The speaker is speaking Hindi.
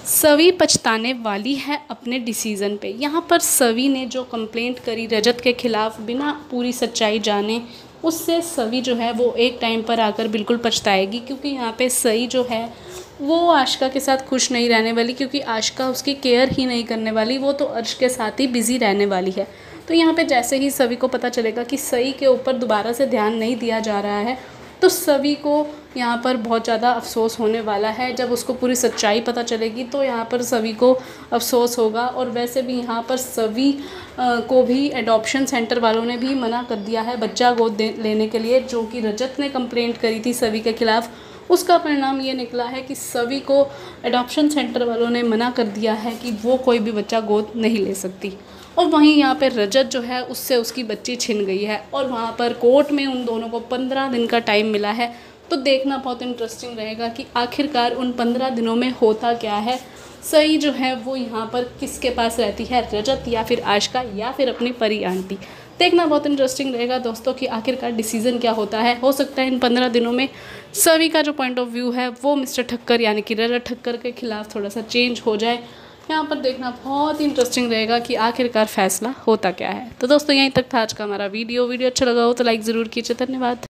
सवी पछताने वाली है अपने डिसीज़न पे। यहाँ पर सवी ने जो कंप्लेंट करी रजत के ख़िलाफ़ बिना पूरी सच्चाई जाने, उससे सवी जो है वो एक टाइम पर आकर बिल्कुल पछताएगी, क्योंकि यहाँ पे सई जो है वो आशिका के साथ खुश नहीं रहने वाली, क्योंकि आशिका उसकी केयर ही नहीं करने वाली, वो तो अर्श के साथ ही बिज़ी रहने वाली है। तो यहाँ पे जैसे ही सवी को पता चलेगा कि सई के ऊपर दोबारा से ध्यान नहीं दिया जा रहा है, तो सवी को यहाँ पर बहुत ज़्यादा अफ़सोस होने वाला है। जब उसको पूरी सच्चाई पता चलेगी तो यहाँ पर सवी को अफ़सोस होगा। और वैसे भी यहाँ पर सवी को भी एडॉप्शन सेंटर वालों ने भी मना कर दिया है बच्चा गोद लेने के लिए, जो कि रजत ने कंप्लेंट करी थी सवी के ख़िलाफ़। उसका परिणाम ये निकला है कि सवी को एडॉप्शन सेंटर वालों ने मना कर दिया है कि वो कोई भी बच्चा गोद नहीं ले सकती। और वहीं यहाँ पे रजत जो है उससे उसकी बच्ची छिन गई है, और वहाँ पर कोर्ट में उन दोनों को 15 दिन का टाइम मिला है। तो देखना बहुत इंटरेस्टिंग रहेगा कि आखिरकार उन 15 दिनों में होता क्या है। सई जो है वो यहाँ पर किसके पास रहती है, रजत या फिर आशिका या फिर अपनी परी आंटी। देखना बहुत इंटरेस्टिंग रहेगा दोस्तों कि आखिरकार डिसीज़न क्या होता है। हो सकता है इन 15 दिनों में सभी का जो पॉइंट ऑफ व्यू है वो मिस्टर ठक्कर यानी कि रजत ठक्कर के खिलाफ थोड़ा सा चेंज हो जाए। यहाँ पर देखना बहुत इंटरेस्टिंग रहेगा कि आखिरकार फैसला होता क्या है। तो दोस्तों यहीं तक था आज का हमारा वीडियो अच्छा लगा हो तो लाइक ज़रूर कीजिए। धन्यवाद।